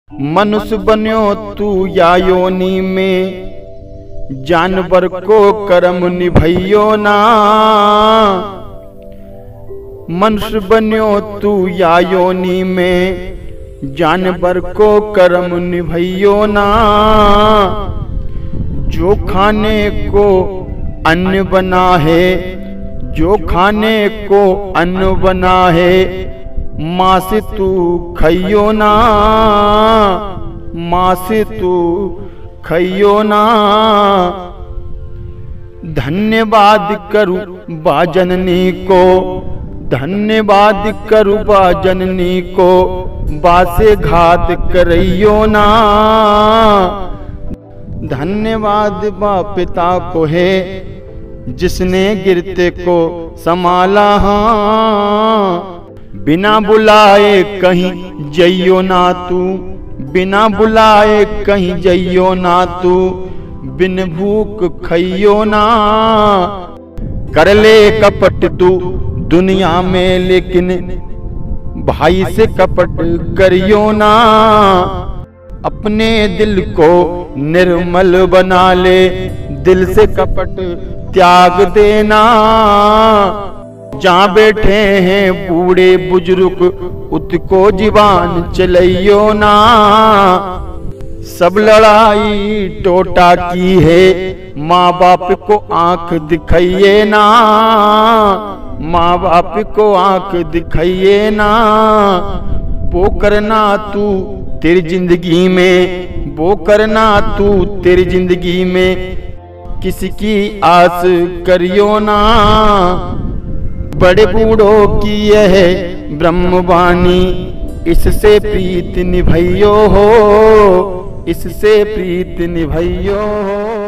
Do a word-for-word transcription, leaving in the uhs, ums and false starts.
मनुष्य बन्यो तू या योनि में, जानवर को कर्म निभइयो ना। मनुष्य बन्यो तू या योनि में, जानवर को कर्म निभइयो ना। जो खाने को अन्न बना है, जो खाने को अन्न बना है, मांस तू खइयो ना, मांस तू खइयो ना। धन्यवाद करूं बा जननी को, धन्यवाद करूं बा जननी को, बासे घात करइयो ना। धन्यवाद बा पिता को है, जिसने गिरते को संभाला। हाँ, बिना बुलाए कहीं जइयो ना तू, बिना बुलाए कहीं जइयो ना तू, बिन भूख खइयो ना। कर ले कपट तू दुनिया में, लेकिन भाई से कपट करियो ना। अपने दिल को निर्मल बना ले, दिल से कपट त्याग देना। जहाँ बैठे हैं बूढ़े बुजुर्ग, उतको जीवान चलइयो ना। सब लड़ाई टोटा की है, माँ बाप को आंख दिखाइए ना, माँ बाप को आंख दिखाइए ना। वो करना तू तेरी जिंदगी में, वो करना तू तेरी जिंदगी में, किसी की आस करियो ना। बड़े बूढ़ों की यह ब्रह्मवाणी, इससे प्रीत निभइयो हो, इससे प्रीत निभइयो हो।